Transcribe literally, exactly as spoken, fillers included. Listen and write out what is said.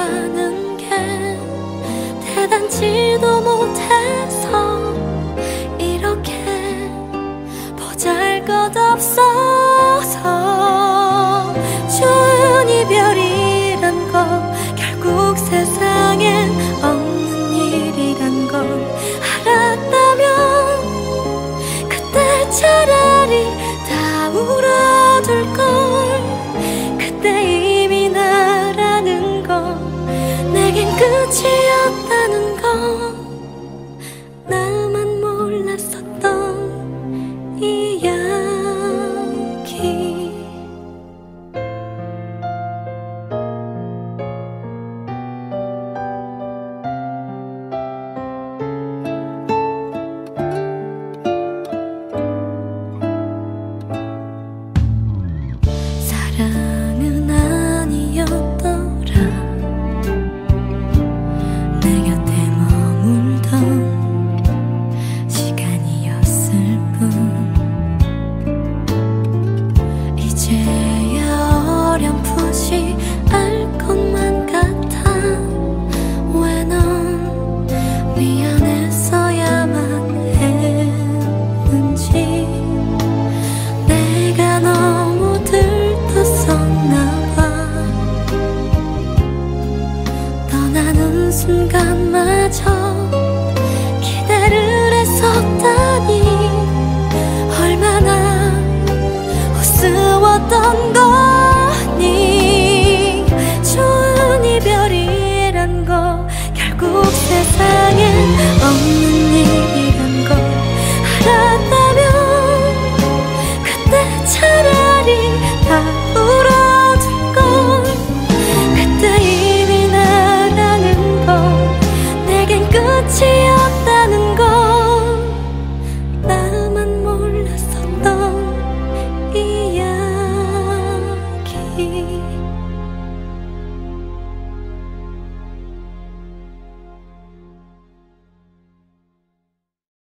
사랑이라는 게 대단지도 못해서 이렇게 보잘것없어서 좋은 이별이란 거 결국 세상엔 없는 일이란 걸 알았다면 그때 차라리 다 울어둘걸. 그때 이미 나라는 거 내겐 끝이었다는 거 나만 몰랐었던 이야기. 사랑은 아니었더라. 내 곁에 머물던 시간이었을 뿐. 이제야 어렴풋이 알 것만 같아. 왜 넌 미안했어야만 했는지. 내가 너무 들떴었나봐. 떠나는 순간마저 기대를 했었다니 얼마나 우스웠던 거니. 좋은 이별이란 거 결국 세상엔 없는 일이란 걸 알았다면 그때 차라리 다 울어둘걸. 그때 이미 나라는 건 내겐 끝이